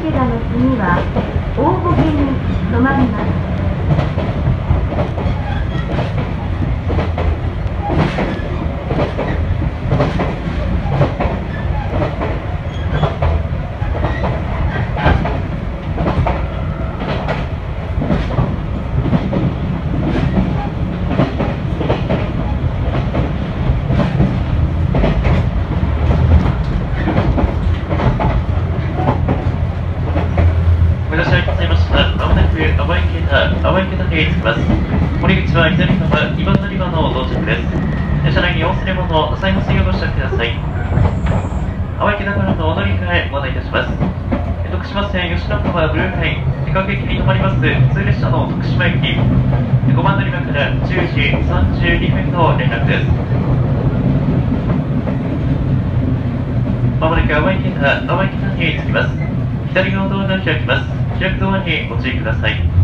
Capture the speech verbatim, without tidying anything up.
池田の次は大保毛に止まります。 淡池岳へ着きます。堀口は左側、今乗り場の到着です。車内にお忘れ物、最後水をご支度ください。淡池田からのお乗り換え、ご案内いたします。徳島線吉野川ブルーライン、各駅に停まります普通列車の徳島駅、ごばん乗り場からじゅうじさんじゅうにふんの連絡です。まもなく淡池田、淡池田に着きます。左側ドアが開きます。開くドアにご注意ください。